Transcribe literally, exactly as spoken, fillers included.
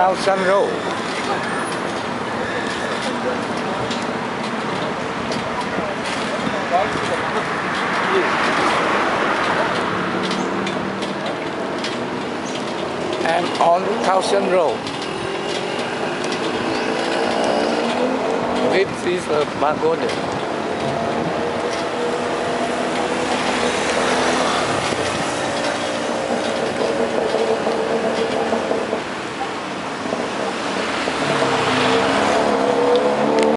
Khao San Road. And on Khao San Road. This is a pagoda.